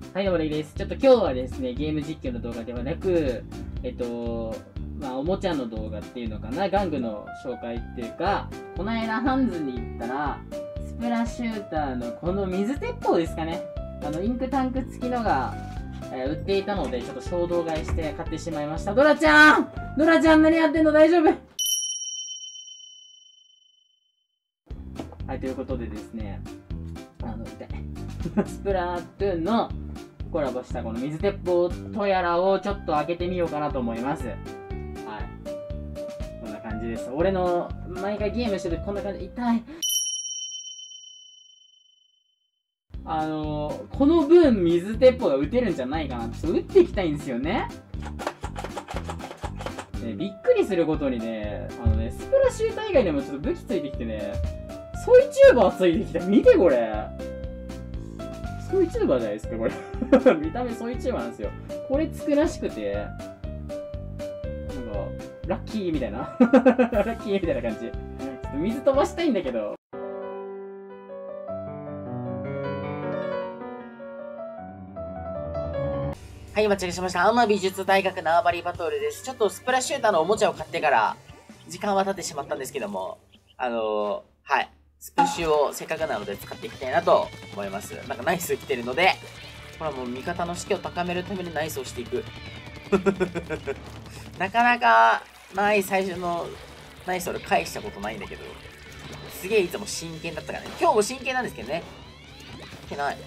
はい、どうもレイです。ちょっと今日はですね、ゲーム実況の動画ではなく、おもちゃの動画っていうのかな、玩具の紹介っていうか、この間ハンズに行ったら、スプラシューターのこの水鉄砲ですかね。インクタンク付きのが、売っていたので、ちょっと衝動買いして買ってしまいました。ドラちゃん何やってんの大丈夫はい、ということでですね、スプラトゥーンのコラボしたこの水鉄砲とやらをちょっと開けてみようかなと思います。はい。こんな感じです。俺の毎回ゲームしてるとこんな感じ。痛い。この分水鉄砲が撃てるんじゃないかな。ちょっと撃っていきたいんですよね。びっくりすることにね、スプラシューター以外でもちょっと武器ついてきてね、ソイチューバーついてきた。見てこれ。ソイチューバーじゃないですか、これ。見た目ソイチューバーなんですよ。これつくらしくて、なんか、ラッキーみたいな。ラッキーみたいな感じ。ちょっと水飛ばしたいんだけど。 はい、間違えしました。アンマ美術大学縄張りバトルです。ちょっとスプラッシューターのおもちゃを買ってから、時間は経ってしまったんですけども、はい。スプッシュをせっかくなので使っていきたいなと思います。なんかナイス来てるので、これはもう味方の士気を高めるためにナイスをしていく。なかなかない最初のナイスを返したことないんだけど、すげえいつも真剣だったからね。今日も真剣なんですけどね。いけない。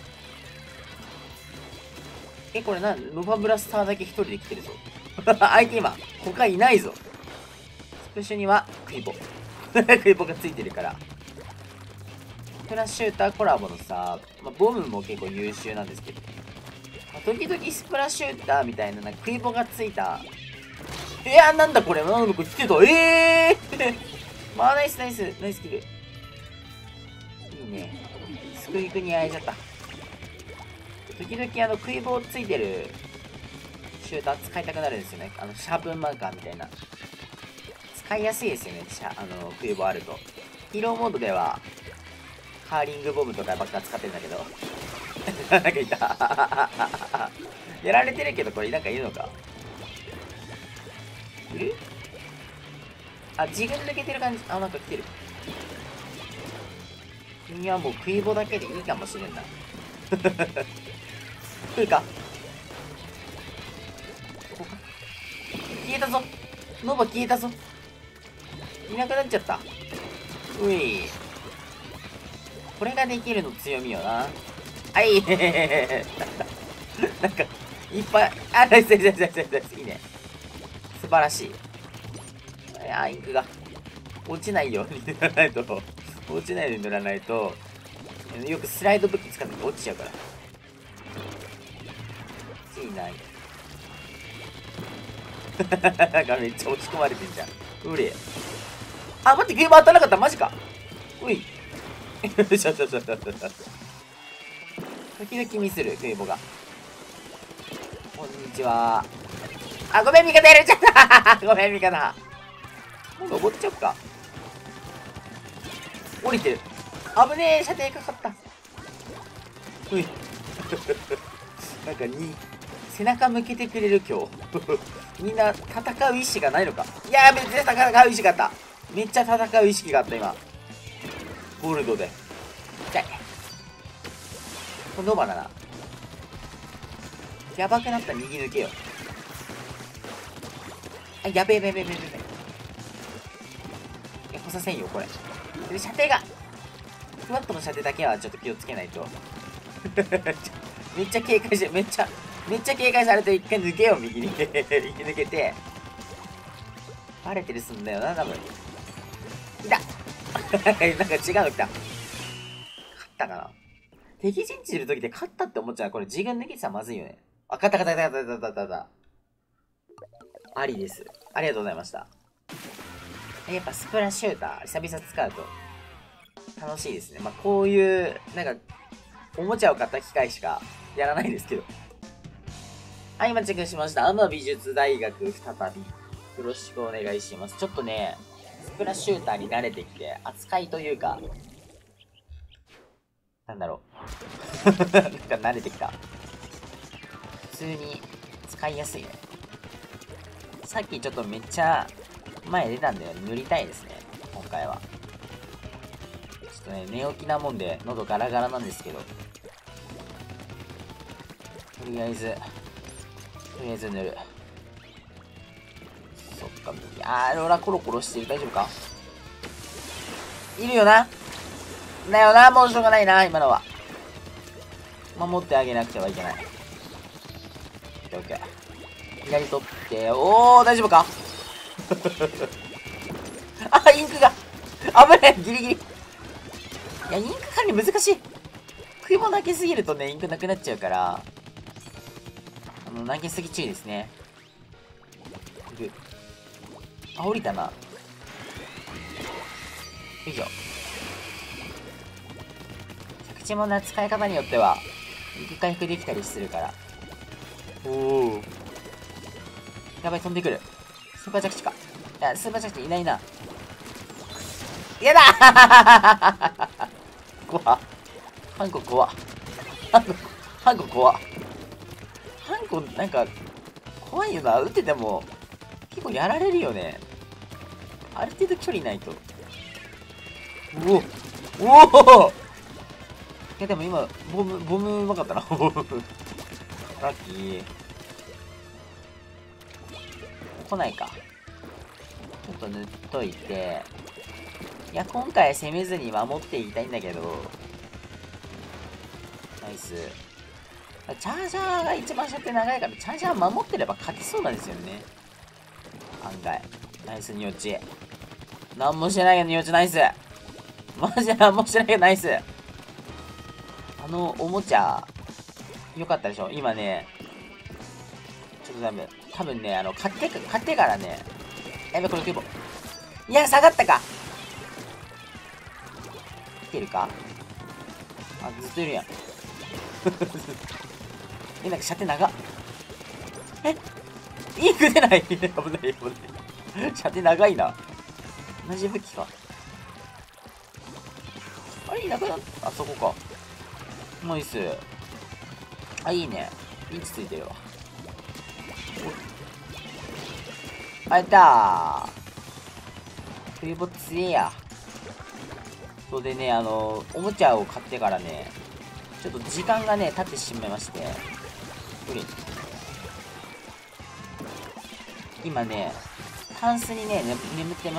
これノバブラスターだけ一人で来てるぞ。相手今、他いないぞ。スプッシュにはクイボ。クイボがついてるから。スプラシューターコラボのさ、ボムも結構優秀なんですけど、時々スプラシューターみたいなクイボがついた。なんだこれ、なんだこれ来てた。ナイスナイスナイスキル。いいね。スクイクにあえちゃった。時々クイボついてるシューター使いたくなるんですよね。シャープンマーカーみたいな。使いやすいですよね、クイボあると。ヒーローモードでは、カーリングボムとかばっか使ってるんだけど。なんかいた。やられてるけど、これなんかいるのかいる自分抜けてる感じ。なんか来てる。君はもうクイボだけでいいかもしれんな。来るか消えたぞ。ノバ消えたぞ。いなくなっちゃった。うい。これができるの強みよな。はい。なんか、いっぱい。ナイスナイスナイスナイス。いいね。素晴らしい。インクが落ちないように塗らないと、落ちないように塗らないと、よくスライド武器使って落ちちゃうから。いない。なんかめっちゃ落ち込まれてんじゃん。うれ。待って、ゲーム当たらなかった。マジか。うい。時々ミスる、クイボが。こんにちは。ごめん、味方やられちゃった。ごめん、味方。もう登っちゃおっか。降りてる。危ねえ、射程かかった。うい。なんか背中向けてくれる今日。みんな戦う意志がないのか。めっちゃ戦う意志があった。めっちゃ戦う意識があった今。ゴールドで。痛い。これノバだな。やばくなったら右抜けよ。やべえ。干させんよ、これ。で、射程が。ふわっとの射程だけはちょっと気をつけないと。めっちゃ警戒して、めっちゃ警戒されて一回抜けよ、右に。右抜けて。バレてるすんだよな、多分。いたなんか違うの来た。勝ったかな。敵陣地いる時って勝ったって思っちゃう。これ自分抜けてたらまずいよね。勝った。ありです。ありがとうございました。やっぱスプラシューター、久々使うと楽しいですね。こういう、おもちゃを買った機会しかやらないですけど。はい、間違えしました。アンマ美術大学再び。よろしくお願いします。ちょっとね、スプラシューターに慣れてきて、扱いというか、なんだろう。なんか慣れてきた。 通に使いやすいね。さっきちょっとめっちゃ前出たんで塗りたいですね、今回は。ちょっとね、寝起きなもんで喉ガラガラなんですけど。とりあえず塗る。そっか、ローラコロコロしてる。大丈夫か？いるよな。だよな、もうしょうがないな、今のは。守ってあげなくてはいけない。オッケーオッケー。左取って、おー、大丈夫か？あ、インクが危ねえ、ギリギリ。いや、インク管理難しい。食い物投げすぎるとね、インクなくなっちゃうから、投げすぎ注意ですね。あ、降りたな。よいしょ。着地もな、使い方によっては、インク回復できたりするから。おお。やばい、飛んでくる。スーパー着地か。いや、スーパー着地いないな。やだ怖っ。ハンコ怖っ。ハンコ怖っ。ハンコなんか、怖いよな。撃ってても、結構やられるよね。ある程度距離ないと。おお。いやでも今、ボムうまかったな。ラッキー。来ないか。ちょっと塗っといて。いや、今回攻めずに守っていきたいんだけど。ナイス。チャージャーが一番射程長いから、チャージャー守ってれば勝てそうなんですよね。案外。ナイスニオチ。なんもしてないけどニオチナイス。マジでなんもしてないけどナイス。おもちゃ、よかったでしょ今ね。ちょっと多分ね、買ってからね。やべ、これ結構。いや、下がったか。いけるか？あ、ずっといるやん。なんか射程長っ。インク出ない。危ない、危ない。射程長いな。同じ武器か。あれ、いなくなった。あそこか。ナイス。あ、いいね。ピンチついてるわ。あ、やったー。冬ボ強えや。そうでね、おもちゃを買ってからね、ちょっと時間がね、経ってしまいまして。今ね、タンスにね、眠ってます。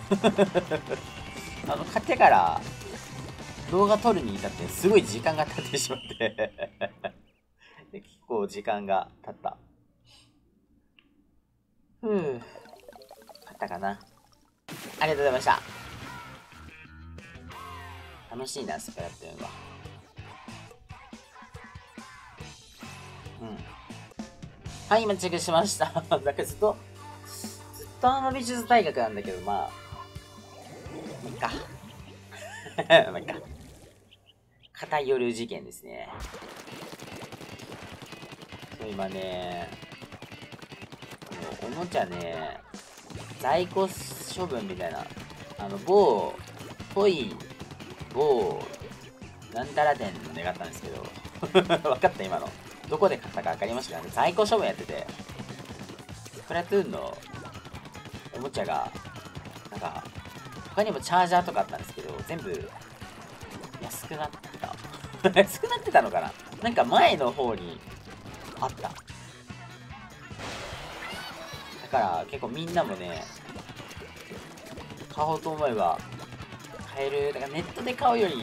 買ってから、動画撮るに至ってすごい時間が経ってしまってで、結構時間が経った。勝ったかな。ありがとうございました。楽しいな、スプラトゥーンは。はい、今チェックしました。だからずっと美術大学なんだけど、まあ、いいか。まあ、いいか。片夜事件ですね。そう、今ね、おもちゃね、在庫処分みたいな、某、なんたら店で買ったんですけど、分かった今の。どこで買ったか分かりましたかね。在庫処分やってて、スプラトゥーンのおもちゃが、なんか、他にもチャージャーとかあったんですけど、全部、安くなってた。安くなってたのかな。なんか前の方に、あった。だから結構みんなもね、買おうと思えば、買える。だからネットで買うより、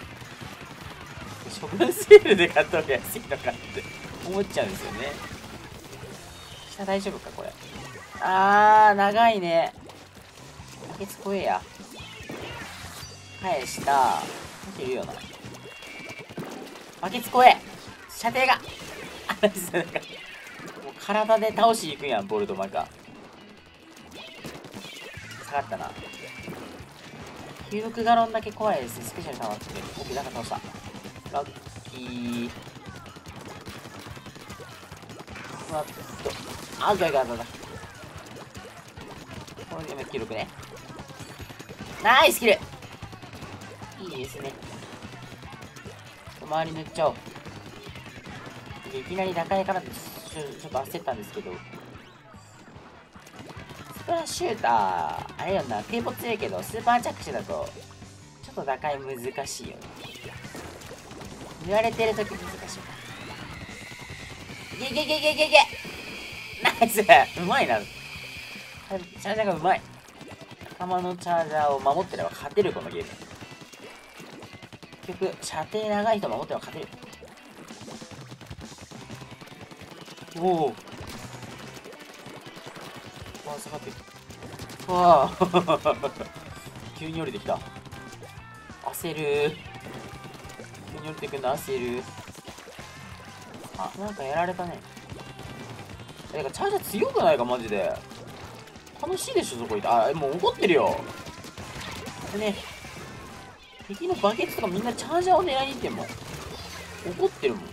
処分セールで買った方が安いのかって思っちゃうんですよね。下大丈夫かこれ。長いね。バケツ怖えや。返した。いけるよな。バケツ怖え。射程が。なんか、もう体で倒しに行くやん、ボルトマカ。下がったな。96ガロンだけ怖いですね。スペシャル溜まってる。僕なんか倒した。ラッキー。ガイ。これでも記録ね。ナイスキル。いいですね。周り塗っちゃおう。 いきなり打開からちょっと焦ったんですけど、スプラッシューター、あれよな、テーポ強いけど、スーパー着手だと、ちょっと打開難しいよね。塗られてるとき難しい。ゲゲゲゲゲゲナイスうまいな。チャージャーがうまい。仲間のチャージャーを守ってれば勝てる、このゲーム。結局、射程長い人守ってれば勝てる。おお。わあ、下がってる。わあ。急に降りてきた。焦る。急に降りてくんの焦る。あ、なんかやられたね。チャージャー強くないか、マジで。楽しいでしょ、そこいた。あ、もう怒ってるよ。でね、敵のバケツとかみんなチャージャーを狙いに行ってんもん。怒ってるもん。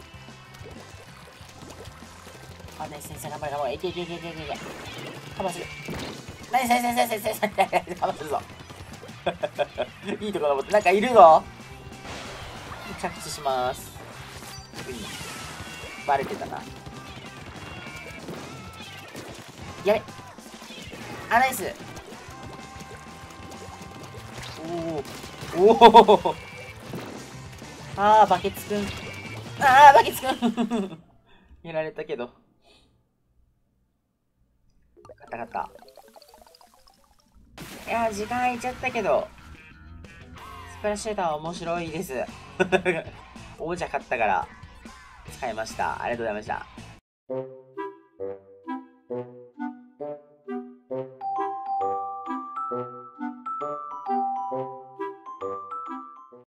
あ、ナイス先生、頑張れ頑張れ。いけいけいけいけいけいけ。カバーする。ナイス先生先生先生カバーするぞ。いいとこ登って、なんかいるぞ。着地します。バレてたな。やべ。あ、ナイス。おお。あー、バケツくん。あー、バケツくん。やられたけど。勝った勝った。いやー、時間空いちゃったけど、スプラッシューターは面白いです。おもちゃ買ったから、使いました。ありがとうございました。